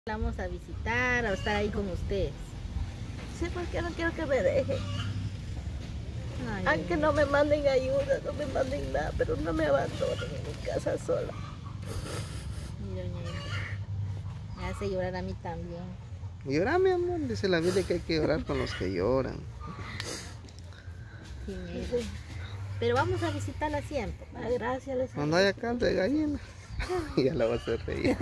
Vamos a visitar, a estar ahí con ustedes. Sí, porque no quiero que me dejen. Ay, Aunque no me manden ayuda, no me manden nada, pero no me abandonen en mi casa sola. mi doña Eva. Me hace llorar a mí también. Llora, mi amor, dice la Biblia que hay que llorar con los que lloran. Sí, mira. Pero vamos a visitarla siempre. Ah, gracias, les Cuando haya caldo de gallina, ya la vas a hacer reír.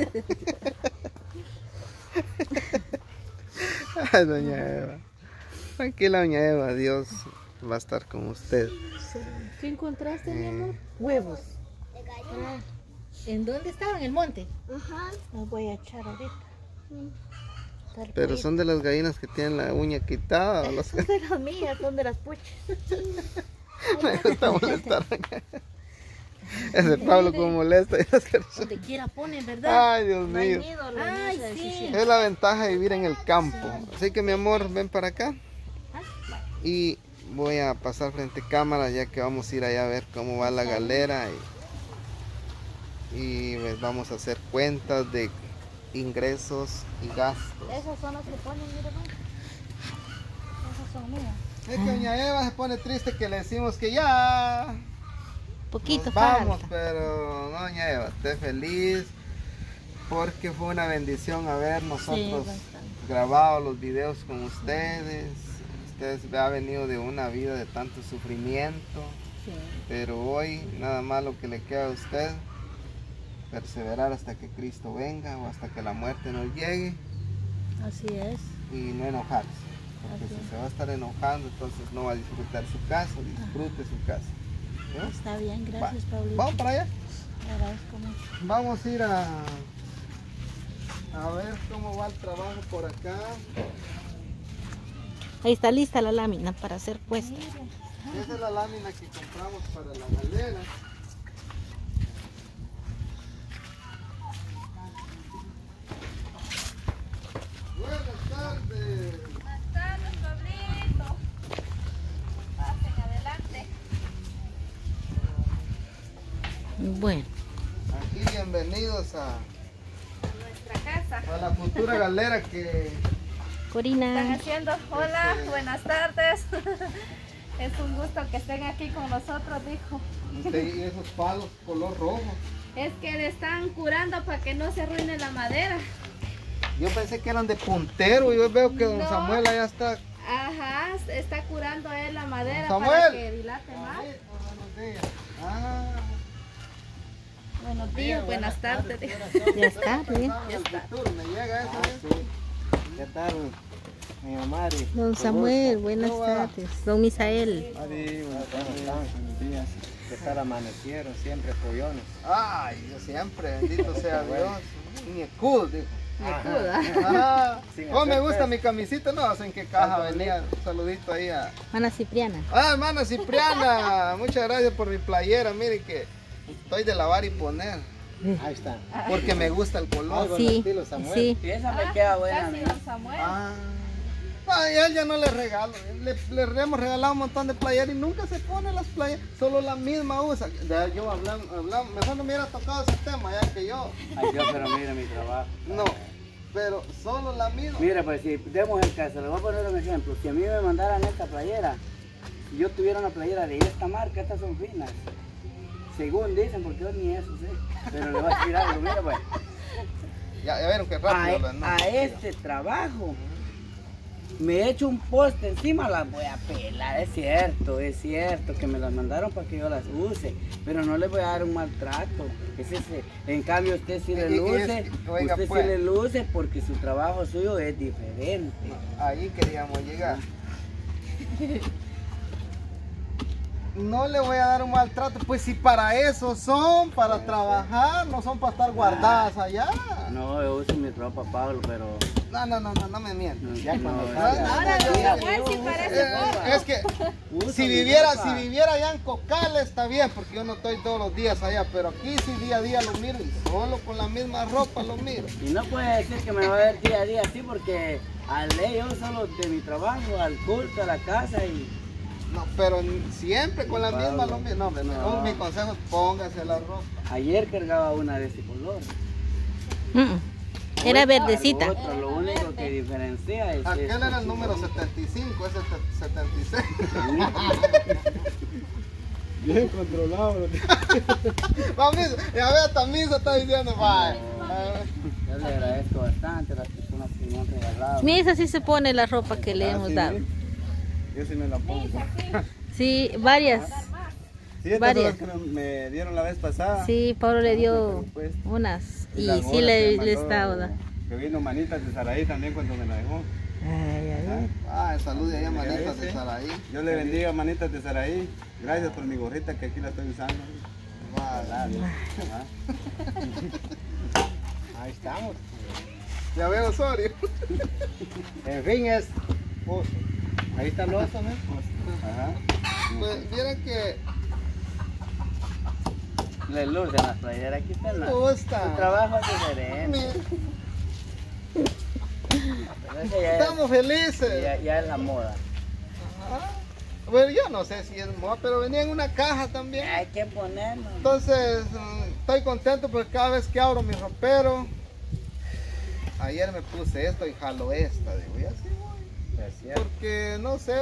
Ay, doña Eva. Tranquila, doña Eva, Dios va a estar con usted. ¿Qué encontraste, mi amor? huevos. Ah, ¿en dónde estaba? ¿En el monte? Ajá. Los voy a echar ahorita. Tal Pero cual. son de las gallinas que tienen la uña quitada. ¿O los... Son de las mías, son de las puchas. Me gusta molestar. Ese Pablo como molesta. Donde quiera ponen, ¿verdad? Ay, Dios No hay mío. nido, la Ay, niña, sí. Es la ventaja de vivir en el campo. Así que mi amor, ven para acá. Y voy a pasar frente a cámara ya que vamos a ir allá a ver cómo va la galera. Y pues vamos a hacer cuentas de ingresos y gastos. Esas son las que ponen, mira, ¿no? Esas son mías. Es que doña Eva se pone triste que le decimos que ya Poquito nos vamos, falta. pero no, doña Eva, esté feliz porque fue una bendición haber nosotros grabado los videos con ustedes. Ustedes han venido de una vida de tanto sufrimiento, Sí. pero hoy nada más lo que le queda a usted, perseverar hasta que Cristo venga o hasta que la muerte nos llegue Así es. y no enojarse. Porque Así si es. se va a estar enojando, entonces no va a disfrutar su casa, disfrute su casa. ¿Sí? Está bien, gracias, Va. Paulito. Vamos para allá. Te agradezco mucho. Vamos a ir a ver cómo va el trabajo por acá. Ahí está lista la lámina para hacer puesta. Esa es la lámina que compramos para la galera. Buenas tardes. Buenas tardes, Pablito. Pasen adelante. Bueno, Aquí bienvenidos a Nuestra casa. la futura galera que Están Corina. haciendo, hola, buenas tardes. Es un gusto que estén aquí con nosotros, dijo. y esos palos color rojo. Es que le están curando para que no se arruine la madera. Yo pensé que eran de puntero. Yo veo que don No. Samuel allá está. Ajá, está curando él la madera Samuel. para que dilate más. Buenos días. Ah, Buenos días, buenas tardes. dijo. Ya está, bien. Ya está. Me llega eso. ¿Qué tal, mi mamá? Don Samuel, buenas ¿Cómo va? tardes. Don Misael. Buenos días. ¿Qué tal amanecieron? Siempre pollones. Ay, yo siempre, bendito sea Dios. Ni escudo, dijo. Acuda. Ah, Sin oh, me hacer gusta peso. mi camisita, no sé en qué caja venía. Un saludito ahí a. Ana Cipriana. Ah, hermana Cipriana, muchas gracias por mi playera. Mire que estoy de lavar y poner. Ahí está. Porque me gusta el color. Algo Sí, estilo Samuel. sí. Y esa me queda buena. Casi mira. don Samuel. Ah. Ay, a él ya no le regalo. Le hemos regalado un montón de playeras y nunca se pone las playeras. Solo la misma usa. Ya yo hablamos, mejor no me hubiera tocado ese tema ya que yo. Ay, Dios, pero mira mi trabajo. No, pero solo la misma. Mira, pues si demos el caso, le voy a poner un ejemplo. Si a mí me mandaran esta playera, si yo tuviera una playera de esta marca, estas son finas. Según dicen, porque yo ni eso sé. Pero le voy a decir algo, mira pues. Ya vieron que rápido hablan, ¿no? A este trabajo me he hecho un poste encima, las voy a pelar, es cierto que me las mandaron para que yo las use, pero no les voy a dar un maltrato. En cambio usted sí le luce, oiga, usted pues. sí le luce porque su trabajo suyo es diferente. Ahí queríamos llegar. No le voy a dar un maltrato, pues si para eso son, para trabajar, no son para estar guardadas allá. No, yo uso mi ropa, Pablo, pero No me mientas. ya cuando no, salga. Ahora no, don no, Samuel sí parece poco. Es que Uso si mi viviera ropa. allá en Cocales está bien, porque yo no estoy todos los días allá, pero aquí sí día a día lo miro y solo con la misma ropa lo miro. Y no puede decir que me va a ver día a día así porque al ley yo solo de mi trabajo, al culto, a la casa y... No, pero siempre con la misma lo miro. No, hombre, No. mi consejo es póngase la ropa. Ayer cargaba una de ese color. Era verdecita. Otro, lo único que diferencia es Aquel esto. era el número 75, ese 76. Bien controlado. Vamos, ya vea, Tamisa está diciendo, bye. Yo le agradezco bastante a las personas que me han regalado. Mira, esa sí se pone la ropa que le hemos dado. Yo sí me la pongo. Sí, varias. Sí, estas son las que me dieron la vez pasada. Sí, Pablo le dio unas y sí le está dando. Que vino Manitas de Saraí también cuando me la dejó. Ay, ay, ay. Salud ahí a Manitas de Saraí. Yo le bendiga, Manitas de Saraí. Gracias por mi gorrita que aquí la estoy usando. Ahí estamos. Ya veo Osorio. En fin, es oso. Ahí está el oso, ¿no? Ajá. Pues vieran que Le lucen las playeras, aquí está me el gusta. trabajo es diferente. Pero ese ya es- Estamos felices. ya es la moda. Ajá. Bueno, yo no sé si es moda, pero venía en una caja también. Hay que ponerlo. Entonces, estoy contento porque cada vez que abro mi ropero, ayer me puse esto y jalo esta, digo, y así voy. Porque no sé,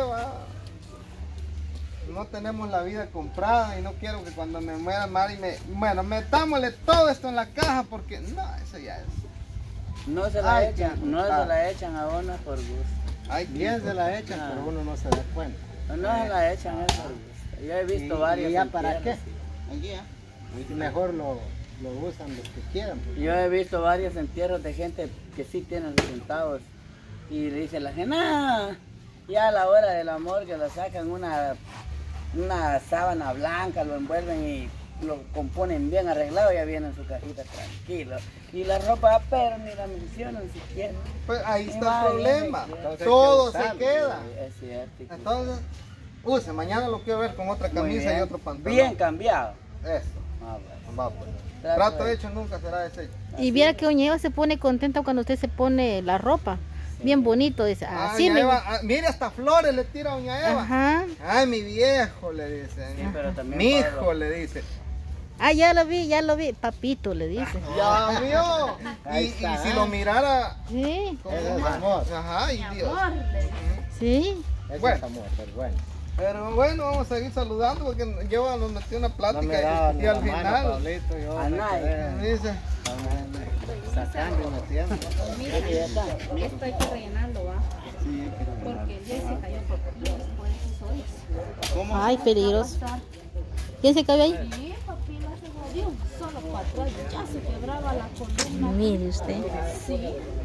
no tenemos la vida comprada y no quiero que cuando me muera Mari bueno, metámosle todo esto en la caja porque no, eso ya es. No se la Ay, echan, qué no se brutal. la echan a uno por gusto. Ay, Bien se la echan, Ah. pero uno no se da cuenta. No se la echan es por gusto. Yo he visto varios. ¿Y ya para qué? entierros. Mejor lo usan los que quieran. Pues. Yo he visto varios entierros de gente que sí tienen sus centavos y le dice la gente, "Ah", ya a la hora del amor que lo sacan una sábana blanca, lo envuelven y lo componen bien arreglado, ya viene en su cajita tranquilo. Y la ropa, pero ni la mencionan siquiera. Pues ahí Y está va el bien, problema, entonces todo hay que se usarlo, queda. Sí, es cierto. Entonces, use, mañana lo quiero ver con otra Muy camisa bien. y otro pantalón. Bien cambiado. Eso, Ah, bueno. va pues. Trato Trato hecho. hecho nunca será deshecho. Y viera que doña Eva se pone contenta cuando usted se pone la ropa. Bien bonito, dice. Así Doña me Eva, mire, hasta flores le tira a doña Eva. Ajá. Ay, mi viejo, le dice. Sí, pero también Mi Pablo- hijo, le dice. Ah, ya lo vi. Papito, le dice. Ya vio. Ahí Y está. si lo mirara. Sí, como Ese es más. amor. Ajá, y Dios. sí. Eso Bueno. es amor, pero bueno. Pero bueno, vamos a seguir saludando porque yo nos metí una No plática me daba ni y al la mano, final Pablito, yo A me nadie. quedé dice, sacando y metiendo. Esto hay que rellenarlo, ¿va? Sí, Porque ya se cayó por por eso soy. Ay, peligroso. ¿Quién se cayó ahí? Sí, papi, no se jodió. Solo para atrás ya se quebraba la columna. Mire usted. Sí.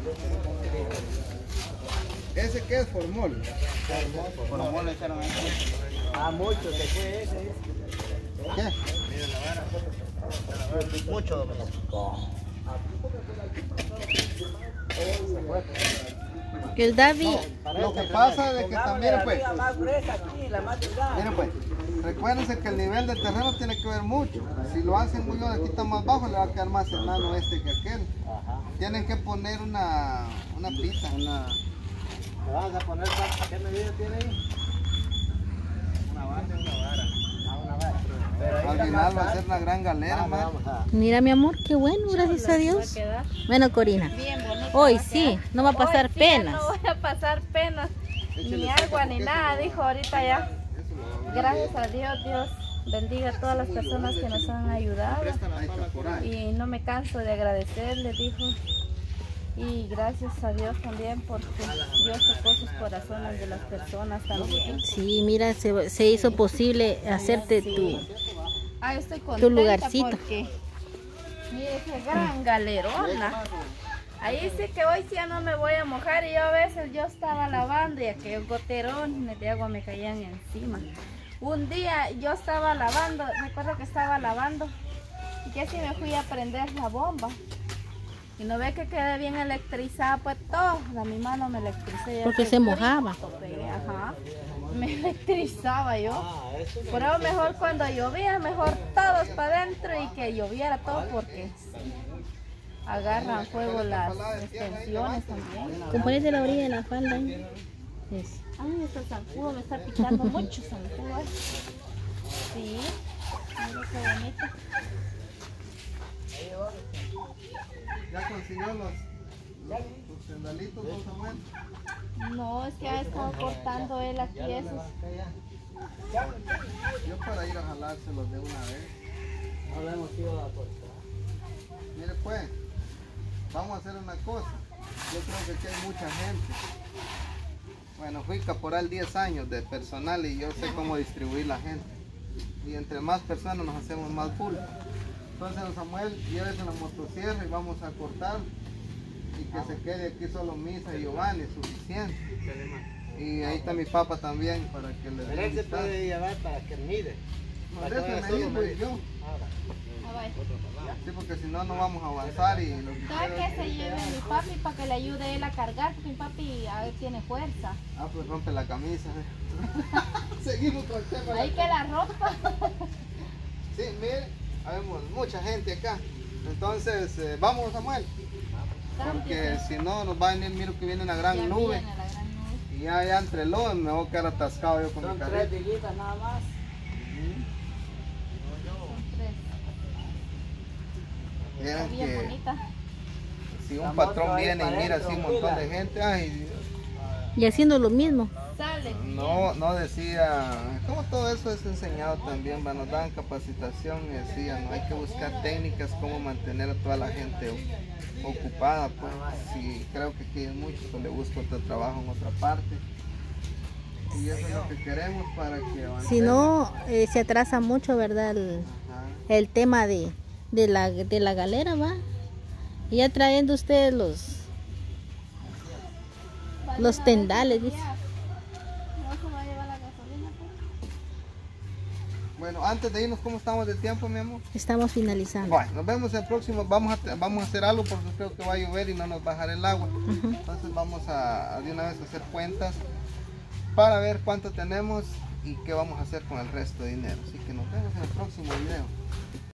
¿ese qué es formol? por amor le echaron ahí. Ah, mucho, se fue ese. ¿Qué? Mucho. Que el David. Lo que pasa es que también, pues, La más gruesa aquí, la más delgada. miren pues, recuérdense que el nivel del terreno tiene que ver mucho. Si lo hacen muy aquí está más bajo, le va a quedar más enano este que aquel. Tienen que poner una pita. ¿Le vas a poner qué medida tiene ahí? Una base, una vara. Una vara. Pero ahí Al está final más va a alto. ser una gran galera, man. Vamos a... Mira, mi amor, qué bueno, gracias a Dios. Bueno, Corina. Bien bonito. Hoy va a sí, quedar. no va a pasar Hoy sí, ya penas. No voy a pasar penas. Ni agua ni nada, dijo ahorita ya. Gracias a Dios, Dios bendiga a todas las personas que nos han ayudado. Ahí está por ahí. Y no me canso de agradecerle, dijo. Y gracias a Dios también porque Dios tocó sus corazones de las personas también. Sí, mira, se hizo posible hacerte tu... Ah, estoy contenta lugarcito. porque mire qué gran galerona. Ahí sí que hoy sí ya no me voy a mojar y yo a veces yo estaba lavando y aquellos goterones de agua me caían encima. Un día yo estaba lavando, recuerdo que estaba lavando y que sí me fui a prender la bomba. Y no ve que quedé bien electrizada, pues toda mi mano me electricé. Ya Porque que se mojaba. grito pegué, ajá. Me electrizaba yo. Pero mejor cuando llovía, mejor todos para adentro y que lloviera todo porque agarran fuego las extensiones también. Componete la orilla de la falda. ¿eh? Eso. Ay, este zancudo me está picando mucho zancudo. Sí, mira qué bonito. Ya consiguió tus sandalitos, don Samuel. No, es que ha estado cortando él aquí esos. Yo para ir a jalárselos de una vez. No lo hemos ido a cortar. Mire pues, vamos a hacer una cosa. Yo creo que aquí hay mucha gente. Bueno, fui caporal 10 años de personal y yo sé cómo distribuir la gente. Y entre más personas nos hacemos más bulto. Entonces, don Samuel, llévese la motosierra y vamos a cortar. Y que se quede aquí solo Misa y Giovanni, suficiente. Y ahí está mi papá también para que le Pero él se puede llevar para que mide. No, Para que de vaya eso me solo dijo medir. yo. Ah, vaya. Sí, porque si no, no vamos a avanzar y lo que ¿Sabe quiero que es se lleve mi papi para que le ayude él a cargar? Porque mi papi a ver, tiene fuerza. Ah, pues rompe la camisa. Seguimos con el tema. Ahí que la ropa. Sí, mire, habemos mucha gente acá. Entonces, vamos Samuel. Porque si no, nos va a venir, miro que viene una gran Ya nube. viene la gran nube. Y ya entre los me voy a quedar atascado yo con Son mi 3 carrito. dilitas nada más. Son 3. Vieran Está bien que bonita. si La un moto patrón ahí viene y para mira así un adentro, montón de mira. gente, ay Dios. Y haciendo lo mismo. Sale. No decía, como todo eso es enseñado también, nos dan capacitación y decían, no hay que buscar técnicas cómo mantener a toda la gente ocupada, pues si creo que aquí hay muchos que le busco otro trabajo en otra parte y eso es lo que queremos para que avancemos. Si no, se atrasa mucho, ¿verdad? Ajá. El tema de la galera, ¿va? Y ya trayendo ustedes los tendales, dice. No se va a llevar la gasolina, pues. Bueno, antes de irnos, ¿cómo estamos de tiempo, mi amor? Estamos finalizando. Bueno, nos vemos el próximo, vamos a hacer algo porque creo que va a llover y no nos va a bajar el agua. Entonces vamos a de una vez a hacer cuentas para ver cuánto tenemos y qué vamos a hacer con el resto de dinero. Así que nos vemos en el próximo video.